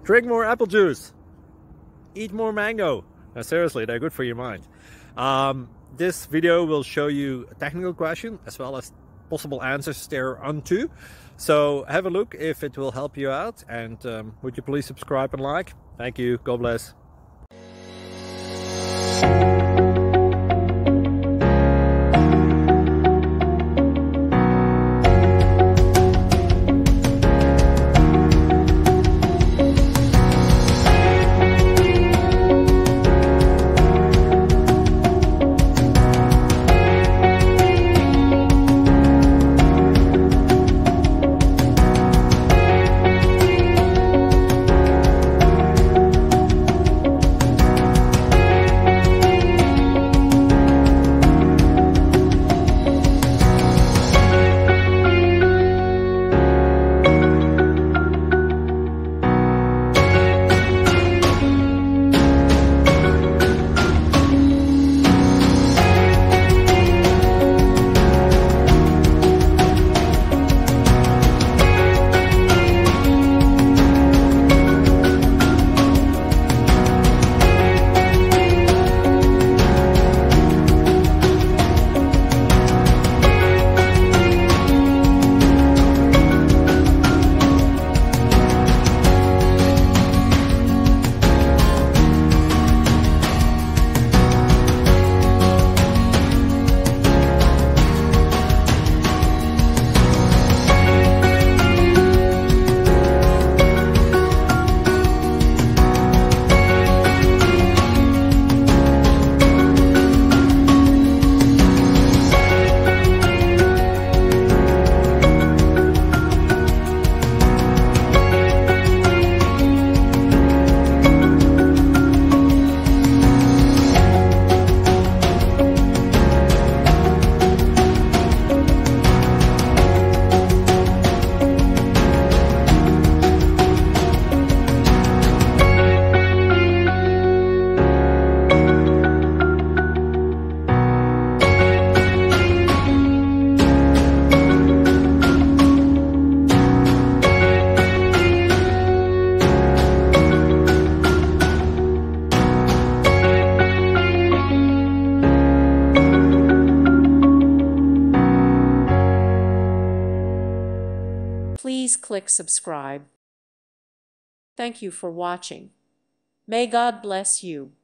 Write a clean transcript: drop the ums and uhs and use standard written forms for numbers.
Drink more apple juice. Eat more mango. Now, seriously, they're good for your mind. This video will show you a technical question as well as possible answers thereunto. So have a look if it will help you out, and would you please subscribe and like? Thank you. God bless. Please click subscribe. Thank you for watching. May God bless you.